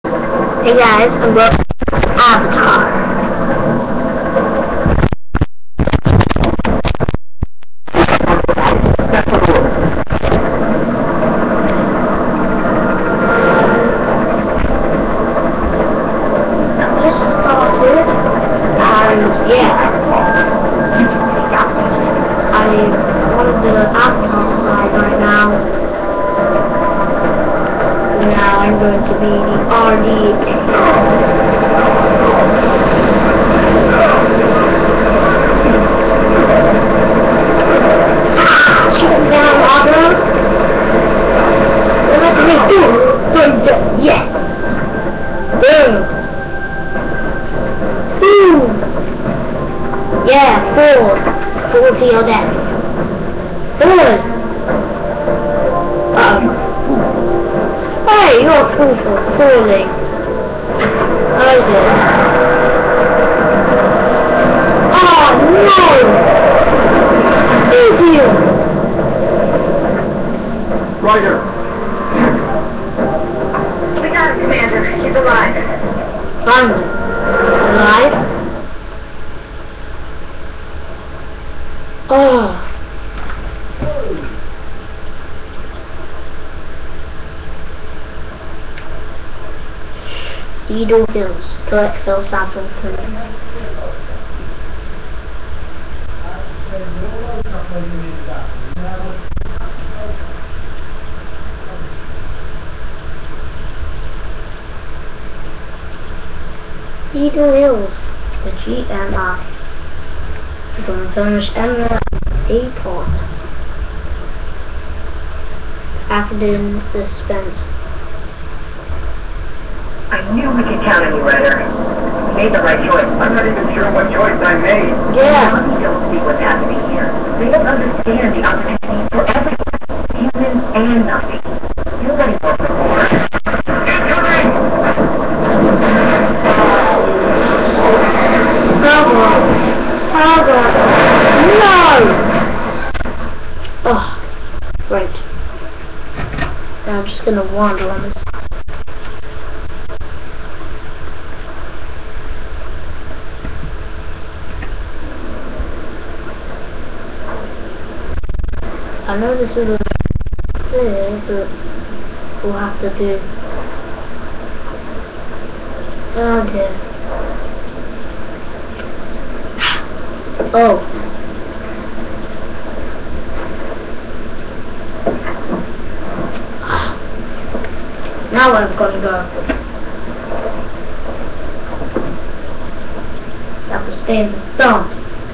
Hey guys, I'm going to Avatar. I just started, and yeah, I'm on the Avatar side right now. Now I'm going to be the RD. Shoot down, Auto. What must we do? Yes. Boom. Boom. Yeah, 4 to your death. 4. Hey, you're a fool for falling. Oh dear. Oh no! Idiot! Ryder! We got him, Commander. He's alive. Finally. Alive? Oh. Edo Hills, collect cell samples today. Edo Hills, the GMI. We're going to finish Emerald A port. Accident dispense. I knew we could count on you, Ryder. You made the right choice. I'm not even sure what choice I made. Yeah. They don't see what's happening here. They don't understand the opportunity for everyone, humans and nothing. You're ready for more. Incoming! Bravo! No! Oh, right. Now I'm just gonna wander on this. I know this isn't clear, but we'll have to do. Okay. Oh. Now I'm gonna go. Have to stay in this dump.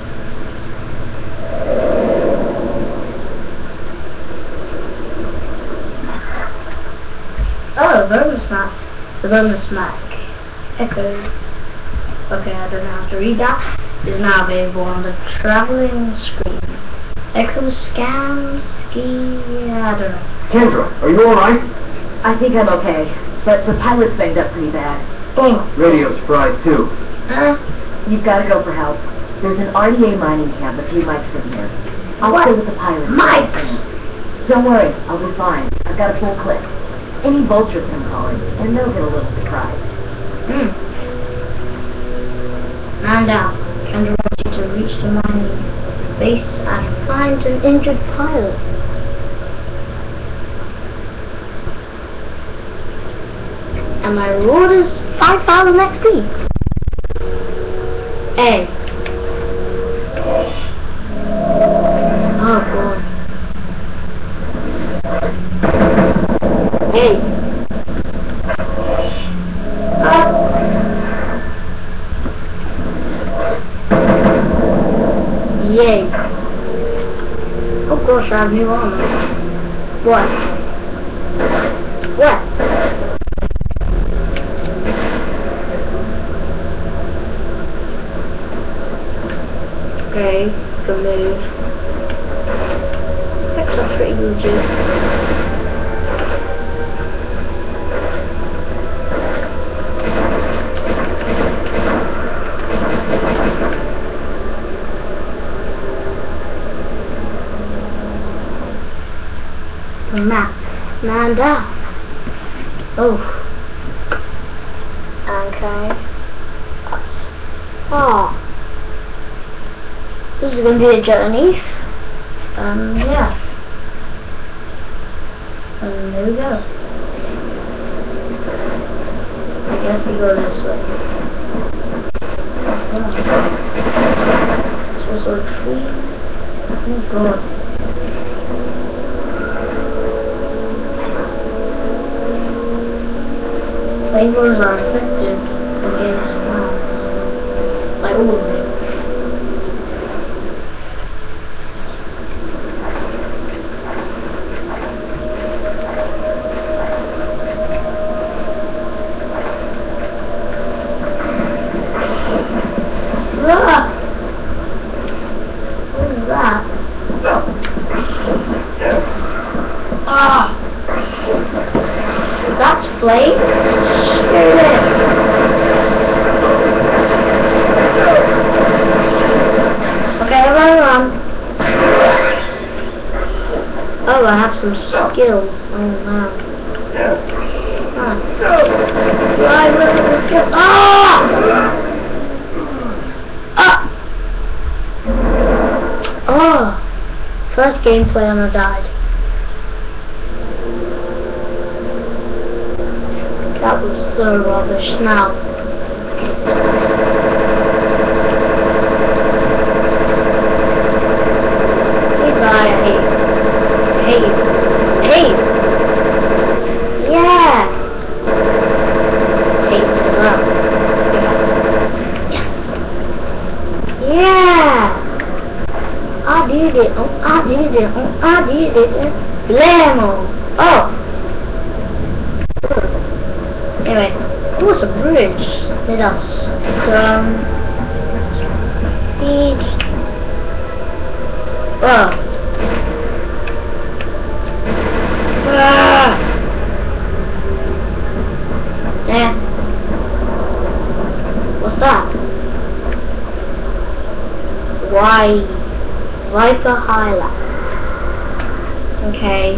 Oh, the bonus smack. Echo. Okay, I don't know how to read that. Is now available on the traveling screen. Echo scams, yeah, I don't know. Kendra, are you alright? I think I'm okay, but the pilot's banged up pretty bad. Oh. Radio's fried too. You've got to go for help. There's an RDA mining camp a few mics from here. I'll stay with the pilot. Mics! Don't worry, I'll be fine. I've got a full clip. Any vultures can call in, and they'll get a little surprised. Man down. Kendra wants you to reach the mining base and find an injured pilot. And my reward is 5,000 XP. A. Oh god. Hey. Yay. Of course I have new armor. What? What? Okay, good move. That's not pretty good, dude. The map. Man down. Oh. Okay. That's... Oh. This is going to be a journey. Yeah. And there we go. I guess we go this way. Yeah. This was a tree. Oh god. Flames are effective against plants. Like all of them. Ah! What is that? Ah! That's flame? Screw it! Okay, run. Oh, I have some skills. Oh no. Ah. Right, look at the skill. Ah! Ah! Oh! First gameplay and I died. That was so rubbish. Now. You die, I hate. Hate! Yeah! Hate as well. Yeah! I did it. Oh, I did it. Oh, I did it. Blammo! Oh! Anyway, it was a bridge. Let us beach. Oh. Ah. Yeah. What's that? Why? Viper Highlight. Okay.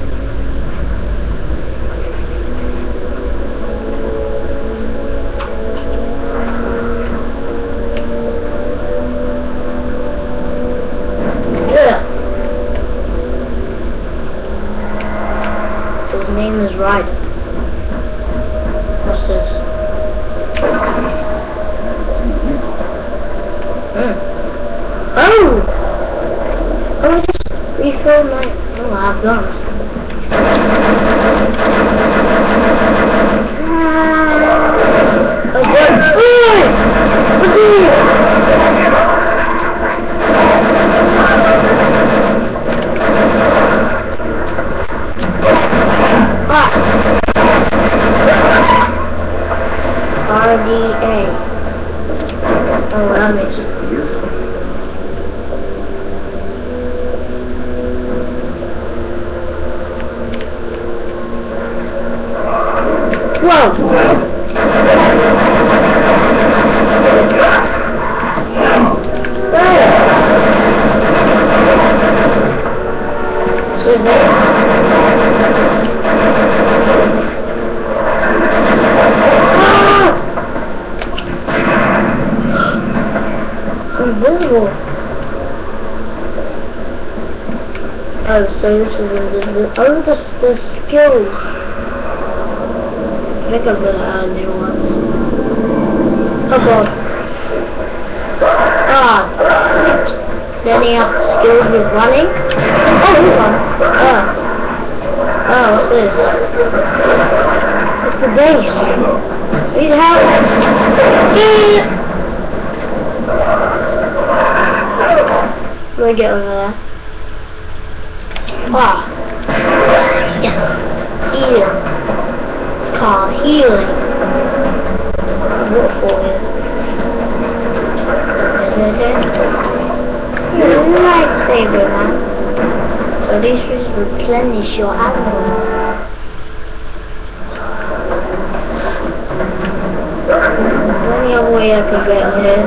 His name is Ryder. What's this? Oh! Oh, I just refilled my... Oh, I have guns. Oh, God. RDA. Oh, that makes it beautiful. Whoa! Invisible. Oh, so this was invisible. Oh, the skills. I think I'm gonna add new ones. Oh god. Ah. Then you have skills with running. Oh, this one. Oh, what's this? It's the base. Need help. Let me get over there. Ah. Yes. Heal. It's called healing. What for you? You're a lifesaver, man. So these trees replenish your ammo. Any other way I can get here?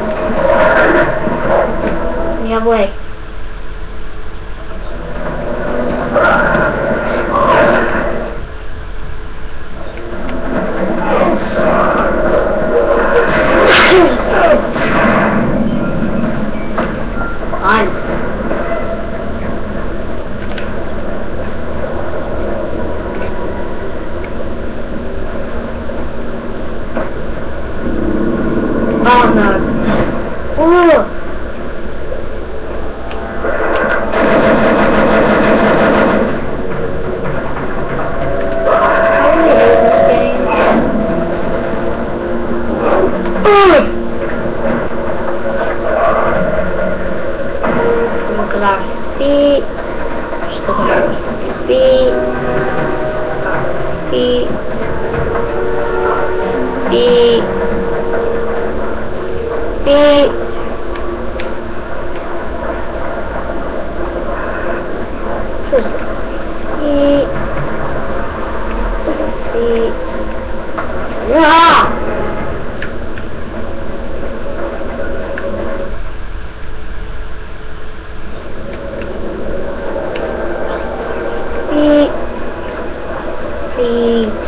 Any other way? Oh no. Ooh. I really hate this game. Look at our feet. Just look at our feet. Feet. Feet. Feet. Twist it. Feet. Feet. Yeah. Feet. Feet.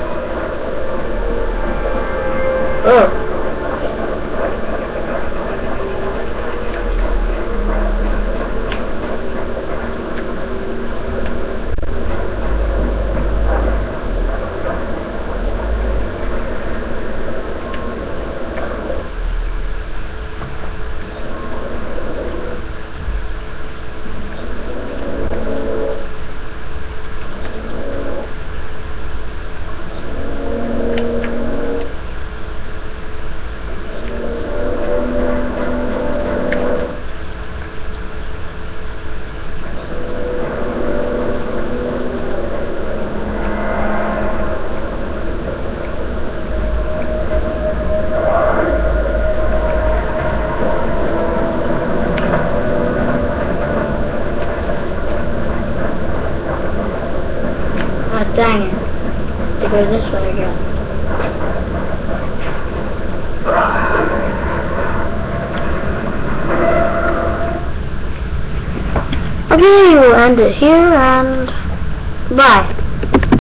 Oh. Oh, dang it. To go this way again. Okay, we'll end it here and bye.